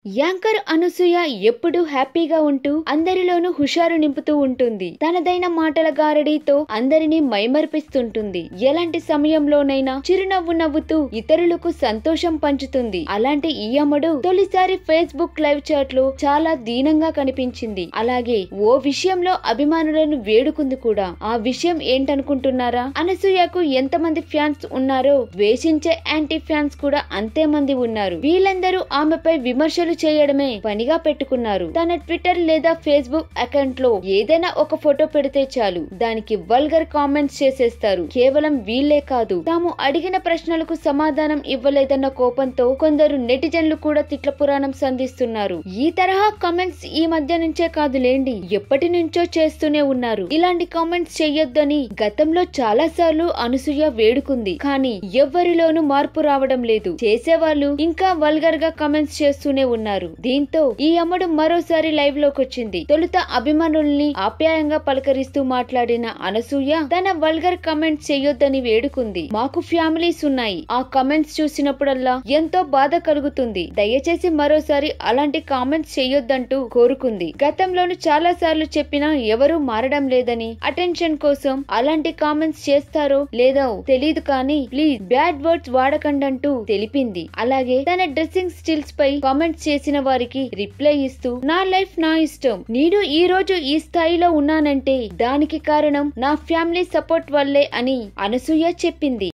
Anchor Anasuya ఎప్పుడూ హ్యాపీగా ఉంటూ అందరిలోనూ హుషారు నింపుతూ ఉంటుంది. తనదైన మాటల గారడీతో అందరినీ మైమర్పిస్తుంటుంది. ఎలాంటి సమయంలోనైనా చిరునవ్వు నవ్వుతూ ఇతరులకు సంతోషం పంచుతుంది. అలాంటి ఈ అమ్మడు తొలిసారి ఫేస్బుక్ లైవ్ చాట్ లో చాలా దీనంగా కనిపించింది. అలాగే ఓ విషయంలో అభిమానులను వేడుకుంది కూడా. ఆ విషయం ఏంటనుకుంటున్నారా? అనసూయకు ఎంతమంది ఫ్యాన్స్ ఉన్నారో ద్వేషించే యాంటీ ఫ్యాన్స్ కూడా అంతే మంది ఉన్నారు. వీళ్ళందరూ ఆమెపై విమర్శలు చేయడమే పనిగా పెట్టుకున్నారు. తన ట్విట్టర్ లేదా ఫేస్బుక్ అకౌంట్ లో ఏదైనా ఒక ఫోటో పెడితే చాలు దానికి వల్గర్ కామెంట్స్ చేసేస్తారు. కేవలం వీళ్లే కాదు, తాము అడిగిన ప్రశ్నలకు సమాధానం ఇవ్వలేదన్న కోపంతో కొందరు నెటిజన్లు కూడా తిట్ల పురాణం సంధిస్తున్నారు. ఈ తరహా కామెంట్స్ ఈ మధ్య నుంచే కాదులేండి, ఎప్పటి నుంచో చేస్తూనే ఉన్నారు. ఇలాంటి కామెంట్స్ చెయ్యొద్దని గతంలో చాలా సార్లు అనసూయ వేడుకుంది. కానీ ఎవ్వరిలోనూ మార్పు రావడం లేదు. చేసేవాళ్ళు ఇంకా వల్గర్ గా కామెంట్స్ చేస్తూనే ఉన్నారు. దీంతో ఈ అమ్మడు మరోసారి లైవ్ లోకి వచ్చింది. తొలుత అభిమానుల్ని ఆప్యాయంగా పలకరిస్తూ మాట్లాడిన అనసూయ తన వల్గర్ కామెంట్స్ చెయ్యొద్దని వేడుకుంది. మాకు ఫ్యామిలీస్ ఉన్నాయి. ఆ కామెంట్స్ చూసినప్పుడల్లా ఎంతో బాధ కలుగుతుంది. దయచేసి మరోసారి అలాంటి కామెంట్స్ చెయ్యొద్దంటూ కోరుకుంది. గతంలోను చాలా సార్లు చెప్పినా ఎవరూ మారడం లేదని, అటెన్షన్ కోసం అలాంటి కామెంట్స్ చేస్తారో లేదో తెలీదు కానీ ప్లీజ్ బ్యాడ్ వర్డ్స్ వాడకండంటూ తెలిపింది. అలాగే తన డ్రెస్సింగ్ స్టిల్స్ పై కామెంట్స్ చేసిన వారికి రిప్లై ఇస్తూ నా లైఫ్ నా ఇష్టం, నేను ఈ రోజు ఈ స్థాయిలో ఉన్నానంటే దానికి కారణం నా ఫ్యామిలీ సపోర్ట్ వల్లే అని అనసూయ చెప్పింది.